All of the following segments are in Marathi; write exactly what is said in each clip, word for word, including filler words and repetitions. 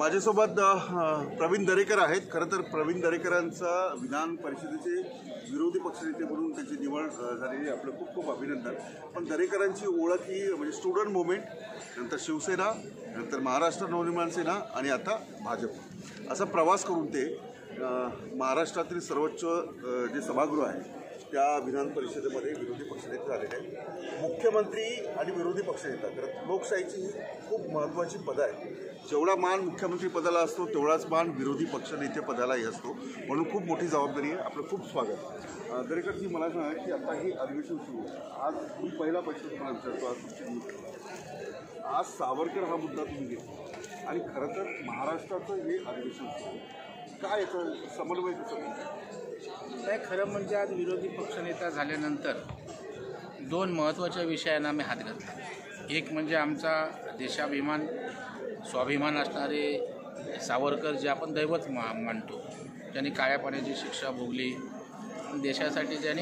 माझ्यासोबत प्रवीण दरेकर आहेत। खरं तर प्रवीण दरेकरांचा विधान परिषदेचे विरोधी पक्षनेते म्हणून त्यांची निवड झालेली, आपलं खूप खूप अभिनंदन। पण दरेकरांची ओळख ही म्हणजे स्टुडंट मुवमेंट, नंतर शिवसेना, नंतर महाराष्ट्र नवनिर्माण सेना आणि आता भाजप असा प्रवास करून ते महाराष्ट्रातील सर्वोच्च जे सभागृह आहे त्या विधान परिषदेमध्ये विरोधी पक्षनेते झालेले आहेत। मुख्यमंत्री आणि विरोधी पक्षनेता, तर लोकशाहीची खूप महत्त्वाची पदं आहे। जेवढा मान मुख्यमंत्री पदाला असतो तेवढाच मान विरोधी पक्षनेते पदालाही असतो, म्हणून खूप मोठी जबाबदारी आहे। आपलं खूप स्वागत। दरेकरजी, मला सांगा की आता हे अधिवेशन सुरू आहे, आज मी पहिला प्रश्न तुम्हाला विचारतो, आज तुमची आज सावरकर हा मुद्दा तुम्ही घेतला आणि खरं तर महाराष्ट्राचं हे अधिवेशन सुरू आहे, काय याचं समन्वय कसं? नाही, खरं म्हणजे आज विरोधी पक्षनेता झाल्यानंतर दोन महत्त्वाच्या विषयांना मी हात घातला। एक म्हणजे आमचा देशाभिमान स्वाभिमान असणारे सावरकर, जे आपण दैवत मा मानतो, ज्यांनी काळ्या पाण्याची शिक्षा भोगली, देशासाठी ज्यांनी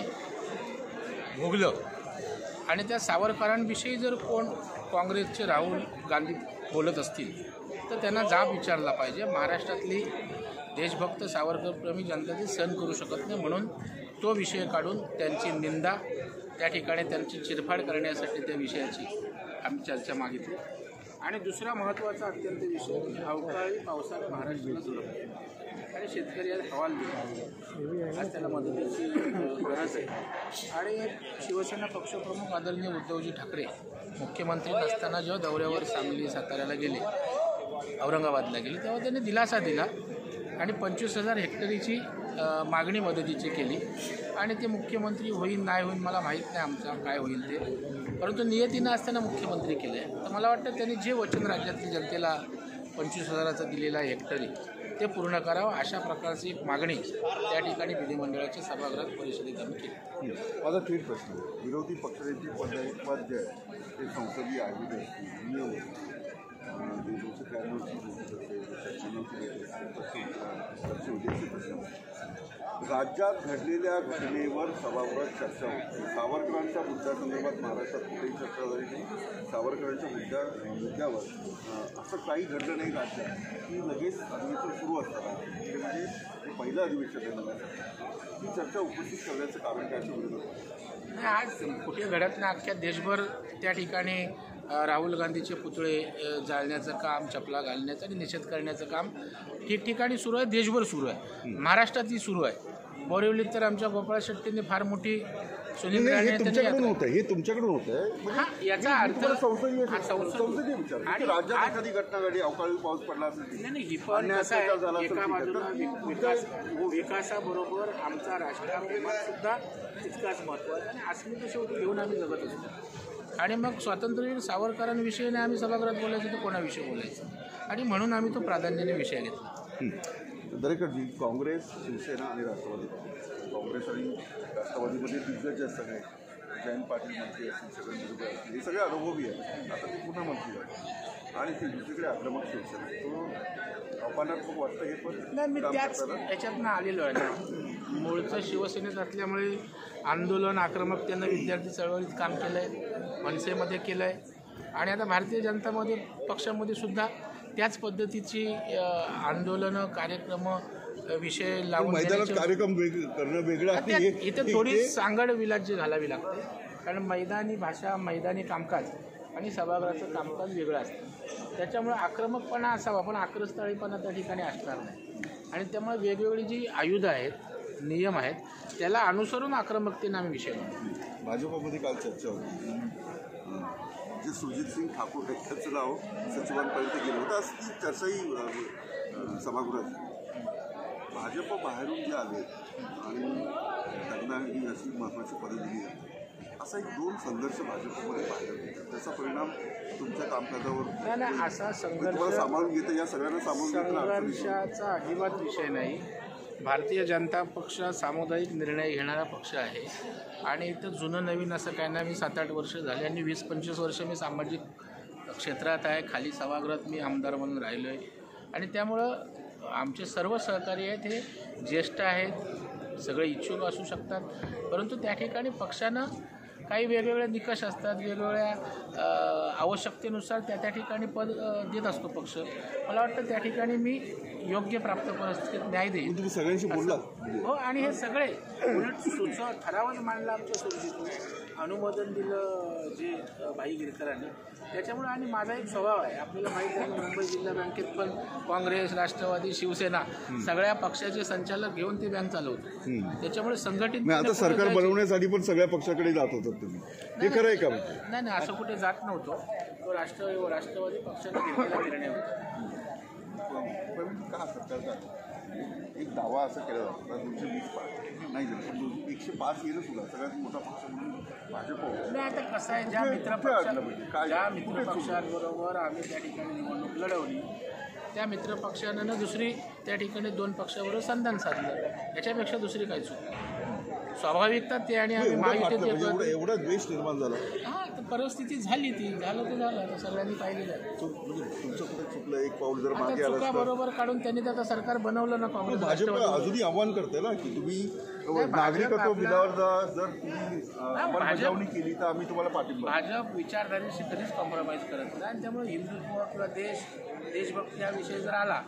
भोगलं, आणि त्या सावरकरांविषयी जर कोण काँग्रेसचे राहुल गांधी बोलत असतील तर त्यांना जाब विचारला पाहिजे। महाराष्ट्रातली देशभक्त सावरकरप्रेमी जनता ते सहन करू शकत नाही, म्हणून तो विषय काढून त्यांची निंदा, त्या ठिकाणी त्यांची चिरफाड करण्यासाठी त्या विषयाची आम्ही चर्चा मागितली। आणि दुसरा महत्त्वाचा अत्यंत विषय म्हणजे अवकाळी पावसाने महाराष्ट्राला झोडपले आणि शेतकरी आज हवाल दिला, आज त्याला मदतीची गरज आहे। आणि शिवसेना पक्षप्रमुख आदरणीय उद्धवजी ठाकरे मुख्यमंत्री नसताना जेव्हा दौऱ्यावर सांगली साताऱ्याला गेले, औरंगाबादला गेले, तेव्हा त्यांनी दिलासा दिला आणि पंचवीस हजार हेक्टरीची मागणी मदतीची केली। आणि ते मुख्यमंत्री होईल नाही होईल मला माहीत नाही आमचा काय होईल ते, परंतु नियतीनं असताना मुख्यमंत्री केलं आहे। तर मला वाटतं त्यांनी जे वचन राज्यातली जनतेला पंचवीस हजाराचं दिलेलं आहे हेक्टरी ते पूर्ण करावं, अशा प्रकारची एक मागणी त्या ठिकाणी विधिमंडळाच्या सभागृहात परिषदेत आम्ही केली। माझा थेट प्रश्न, विरोधी पक्षनेते पद जे आहे ते संसदीय आयोजित असतील, नियम दोनशे त्र्याण्णवची राज्यात घडलेल्या घटनेवर सभागृहात चर्चा होती। सावरकरांच्या मुद्द्यासंदर्भात महाराष्ट्रात कुठेही चर्चा झाली नाही। सावरकरांच्या मुद्द्या मुद्द्यावर असं काही घडलं नाही राज्यात की लगेच अधिवेशन सुरू असताना, ते म्हणजे हे पहिलं अधिवेशन आहे, ही चर्चा उपस्थित करण्याचं कारण काय विरोधात नाही। आज कुठे घडत नाही, अख्ख्या देशभर त्या ठिकाणी राहुल गांधीचे पुतळे जाळण्याचं काम, चपला घालण्याचं आणि निषेध करण्याचं काम ठिकठिकाणी सुरू आहे, देशभर सुरू आहे, महाराष्ट्रातही सुरू आहे। बोरिवलीत तर आमच्या गोपाळ शेट्टींनी फार मोठी सुनील राणे तुमच्याकडून होतं, हे तुमच्याकडून होतं। हा, याचा अर्थ संसदीय संसदीय विचार आणि राज्यात एखादी घटना घडली, अवकाळी पाऊस पडला असेल, नाही ही पण कसं आहे, एका बाजूला विकास विकासाबरोबर आमचा राष्ट्राभिमान सुद्धा तितकाच महत्त्वाचा आणि अस्मिता शेवटी घेऊन आम्ही जगत असतो। आणि मग स्वातंत्र्यवीर सावरकरांविषयीने आम्ही सभागृहात बोलायचं तर कोणाविषयी बोलायचं, आणि म्हणून आम्ही तो प्राधान्याने विषय घेतला। दरेकरजी, काँग्रेस, शिवसेना आणि राष्ट्रवादी, काँग्रेस आणि राष्ट्रवादीमध्ये दिग्गज आहेत सगळे, जयंत पाटील मंत्री असतील, सगळे असतील, हे सगळे अनुभवी आहेत, आता ते पुन्हा मंत्री आहेत, आणि ते दुसरीकडे आक्रमक शिवसेना, तो अपमानात्मक वाटतं हे पण नाही, मी त्याच याच्यातनं आलेलो आहे ना। मूळचं शिवसेनेत असल्यामुळे आंदोलन आक्रमकतेनं विद्यार्थी चळवळीत काम केलं आहे, मनसेमध्ये केलं आहे, आणि आता भारतीय जनतामध्ये पक्षामध्ये सुद्धा त्याच पद्धतीची आंदोलनं कार्यक्रम विषय लावून कार्यक्रम करणं वेगळं आहे। इथं थोडी सांगड विलाजी घालावी लागते, कारण मैदानी भाषा, मैदानी कामकाज आणि सभागृहाचं कामकाज वेगळं असतं, त्याच्यामुळे आक्रमकपणा असावा पण आक्रस्ताळीपणा त्या ठिकाणी असणार नाही। आणि त्यामुळे वेगवेगळी जी आयुधं आहेत, नियम आहेत, त्याला अनुसरून आक्रमकतेनं आम्ही विषय म्हणतो। भाजपमध्ये काल चर्चा होती, जे सुजित सिंग ठाकूर त्याचं नाव सचिवांपर्यंत गेलं होतं, असं ती चर्चाही सभागृहात। भाजप बाहेरून जे आले आणि त्यांना ही अशी महत्त्वाची पदं दिली आहे, असा एक दोन संघर्ष भाजपमध्ये पाहिला गेला, त्याचा परिणाम तुमच्या कामकाजावर नाही, असा संघर्ष सामावून घेतं, या सगळ्यांना सामावून घेतं, संघर्षाचा अजिबात विषय नाही। भारतीय जनता पक्ष सामुदायिक निर्णय घेणारा पक्ष आहे, आणि इथं जुनं नवीन असं काय नाही। मी सात आठ वर्ष झाले आणि वीस पंचवीस वर्ष मी सामाजिक क्षेत्रात आहे, खाली सभागृहात मी आमदार म्हणून राहिलो आहे, आणि त्यामुळं आमचे सर्व सहकारी आहेत हे ज्येष्ठ आहेत, सगळे इच्छुक असू शकतात, परंतु त्या ठिकाणी पक्षानं काही वेगवेगळे निकष असतात, वेगवेगळ्या अ, आवश्यकतेनुसार त्या त्या ठिकाणी पद अ, देत असतो पक्ष. मला वाटतं त्या ठिकाणी मी योग्य प्राप्त परिस्थितीत न्याय देईन. तुम्ही सगळ्यांशी बोलला? हो, आणि हे सगळे उलट सुचव ठरावच मांडला आमच्या सोबतीतून, अनुमोदन दिलं जे अ, भाई गिरकरांनी. त्याच्यामुळे आणि माझा एक स्वभाव आहे, आपल्याला माहीत आहे मुंबई जिल्हा बँकेत पण काँग्रेस, राष्ट्रवादी, शिवसेना सगळ्या पक्षाचे संचालक घेऊन ती बँक चालवतो. त्याच्यामुळे संघटित मग आता सरकार बनवण्यासाठी पण सगळ्या पक्षाकडे जात होतात तुम्ही, हे खरं आहे का? नाही नाही, असं कुठे जात नव्हतो. तो राष्ट्र राष्ट्रवादी पक्षाने घेतलेला निर्णय होता. का सरकारचा एक दावा असा केला जातो दोनशे वीस पाच नाही झालं, पण दोन एकशे पाच येईल सुद्धा सगळ्यात मोठा पक्ष म्हणून भाजप. नाही, आता कसं आहे, ज्या मित्र पक्षा ज्या मित्र पक्षांबरोबर आम्ही त्या ठिकाणी निवडणूक लढवली, त्या मित्र पक्षानं दुसरी त्या ठिकाणी दोन पक्षाबरोबर संधान साधलं. याच्यापेक्षा दुसरी काय चूक? स्वाभाविकता ते आणि आम्ही महायुतीत येतो. एवढा द्वेष निर्माण झाला. हां, तर परिस्थिती झाली, ती झालं ते झालं, आता सगळ्यांनी पाहिलेलं आहे. म्हणजे तुमचं कुठे चुकलं, एक पाऊल जर आता मागे आलं चुका असतं. बरोबर काढून त्यांनी तर आता सरकार बनवलं ना काँग्रेस भाजप राष्ट्रवादी. अजूनही आव्हान करते ना की तुम्ही भाजप नागरिकत्व आपला- बिलावर जा- जर तुम्ही अं, अंमलबजावणी केली तर आम्ही तुम्हाला पाठिंबा. भाजप विचारधारेशी कधीच कॉम्प्रोमाइज करत नाही, आणि त्यामुळे हिंदुत्व किंवा देश देशभक्ती हा विषय जर आला,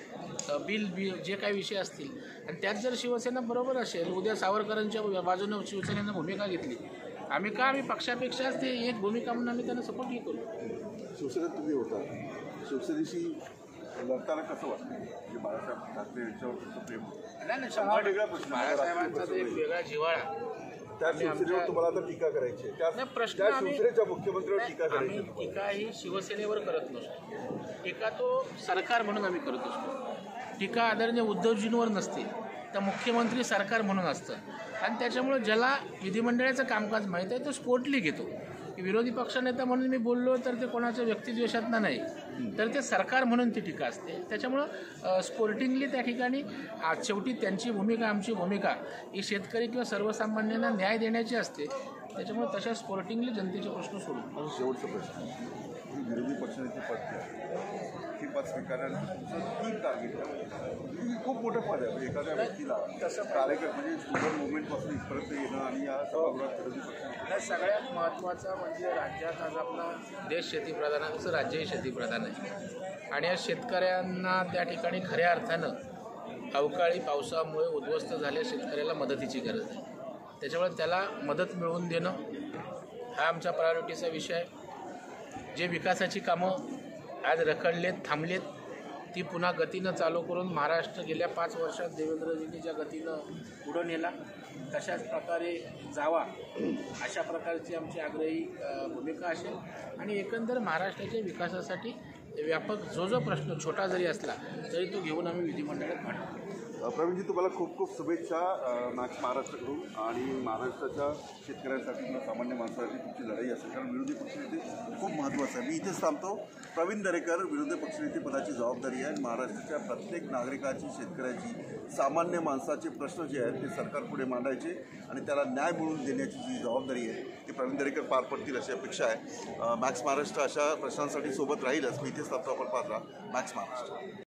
बिल बी जे काही विषय असतील, आणि त्यात जर शिवसेना बरोबर असेल, उद्या सावरकरांच्या बाजूने शिवसेनेनं भूमिका घेतली, आम्ही का आम्ही पक्षापेक्षाच ते एक भूमिका म्हणून आम्ही त्यांना सपोर्टही करू. शिवसेनेत तुम्ही होता, शिवसेनेशी लढताना कसं वाटतं? म्हणजे बाळासाहेब ठाकरे यांच्यावर तुमचं प्रेम होतं. नाही नाही, वेगळा प्रश्न. बाळासाहेबांचा तो एक वेगळा जिव्हाळा. त्या शिवसेनेवर तुम्हाला आता टीका करायची आहे. त्या नाही, प्रश्न त्या आम्ही- शिवसेनेच्या मुख्यमंत्र्यावर टीका आम्ही करायची आहे. टीका ही शिवसेनेवर करत नसतो, टीका तो सरकार म्हणून आम्ही करत असतो. टीका आदरणीय उद्धवजींवर नसते, तर मुख्यमंत्री सरकार म्हणून असतं. आणि त्याच्यामुळं ज्याला विधिमंडळाचं कामकाज माहीत आहे तो स्पोर्टली घेतो. की विरोधी पक्षनेता म्हणून मी बोललो तर ते कोणाच्या व्यक्तिद्वेषातनं नाही, तर ते सरकार म्हणून ती टीका असते. त्याच्यामुळं स्पोर्टिंगली त्या ठिकाणी आज शेवटी त्यांची भूमिका, आमची भूमिका ही शेतकरी किंवा सर्वसामान्यांना न्याय देण्याची असते. त्याच्यामुळे तशा स्पोर्टिंगली जनतेचे प्रश्न सोडून. शेवटचा प्रश्न, ही विरोधी पक्षानेची पद आहे, ही पद स्वीकारण्यानंतर तुमचं तीन टार्गेट आहे. खूप मोठं पद आहे. म्हणजे एखाद्या व्यक्तीला तसं कार्यक्रम म्हणजे स्टुडंट मुवमेंटपासून इथपर्यंत येणं आणि या सभागृहात विरोधी पक्ष. तर सगळ्यात महत्त्वाचं म्हणजे राज्यात आज आपला देश शेतीप्रधान आहे, तसं राज्यही शेतीप्रधान आहे. आणि या शेतकऱ्यांना त्या ठिकाणी खऱ्या अर्थानं अवकाळी पावसामुळे उद्ध्वस्त झालेल्या शेतकऱ्याला मदतीची गरज आहे. त्याच्यामुळे त्याला मदत मिळवून देणं हा आमच्या प्रायोरिटीचा विषय आहे. जे विकासाची कामं आज रखडलेत, थांबलेत, ती पुन्हा गतीनं चालू करून महाराष्ट्र गेल्या पाच वर्षात देवेंद्रजींनी ज्या गतीनं पुढं नेला तशाच प्रकारे जावा, अशा प्रकारची आमची आग्रही भूमिका असेल. आणि एकंदर महाराष्ट्राच्या विकासासाठी व्यापक जो जो प्रश्न छोटा जरी असला तरी तो घेऊन आम्ही विधिमंडळात मांडतो. प्रवीणजी, तुम्हाला खूप खूप शुभेच्छा मॅक्स महाराष्ट्राकडून. आणि महाराष्ट्राच्या शेतकऱ्यांसाठी किंवा सामान्य माणसासाठी तुमची लढाई असेल, कारण विरोधी पक्षनेते खूप महत्त्वाचं आहे. मी इथेच थांबतो. प्रवीण दरेकर, विरोधी पक्षनेते पदाची जबाबदारी आहे. महाराष्ट्राच्या प्रत्येक नागरिकाची, शेतकऱ्याची, सामान्य माणसाचे प्रश्न जे आहेत ते सरकारपुढे मांडायचे आणि त्याला न्याय मिळवून देण्याची जी जबाबदारी आहे ती प्रवीण दरेकर पार पडतील अशी अपेक्षा आहे. मॅक्स महाराष्ट्र अशा प्रश्नांसाठी सोबत राहीलच. मी इथेच थांबतो. आपण पाहत राहा मॅक्स महाराष्ट्र.